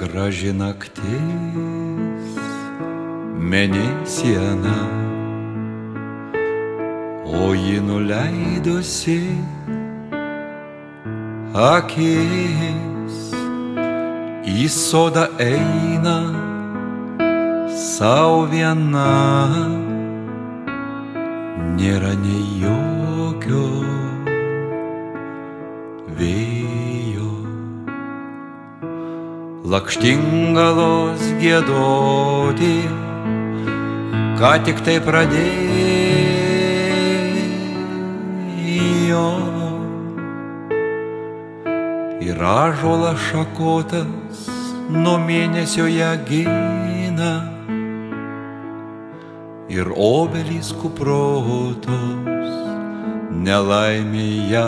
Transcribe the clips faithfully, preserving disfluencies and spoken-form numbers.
Graži naktis, mėnesiena, o ji nuleidusi akis, į sodą eina sau viena, nėra nei jokio vėjo. Lakštingalos giedoti, ką tik tai pradėjo, ir ąžuolas šakotas nuo mėnesio ją gina, ir obelys kuprotos nelaimėje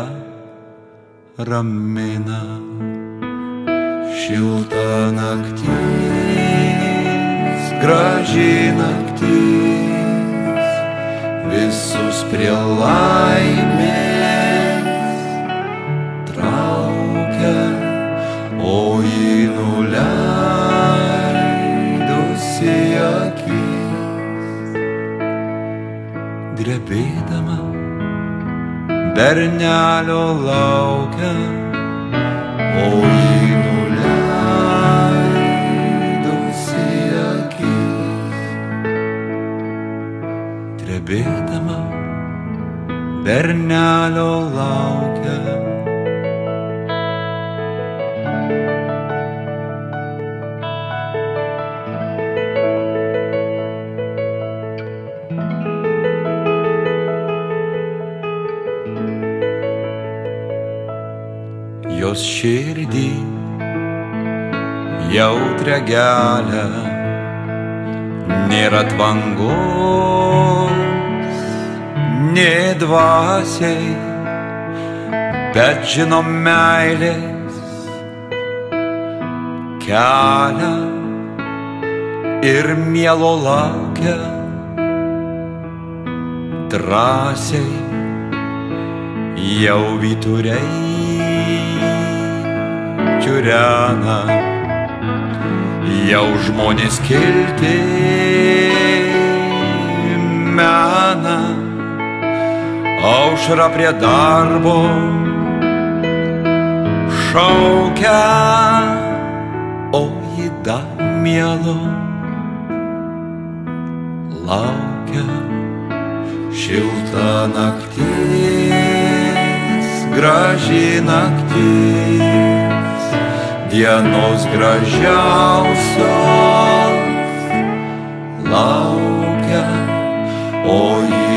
ramina. Šilta naktis, graži naktis, visus prie laimės traukia, o ji nuleidusi akis, drebėdama bernelio laukia, o ji drebėdama bernelio laukia. Jos širdį jautrią gėlę nėra tvangos, nė dvasiai, bet žino meilės kelią ir mielo laukia. Drąsiai jau vyturiai čiurena, jau žmonės kilti mena, aušra prie darbo šaukia, o ji dar mielo laukia. Šilta naktis, graži naktis, dienos gražiausios laukia, o ji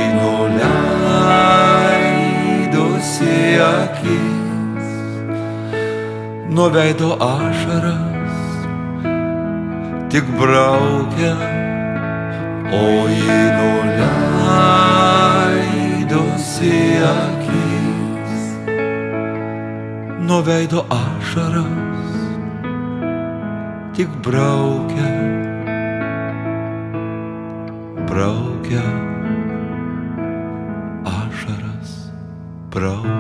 nuleidusi akis, nuo veido ašaras tik braukia, o ji nuleidusi akis, nuo veido ašaras tik braukia, braukia, ašaras braukia.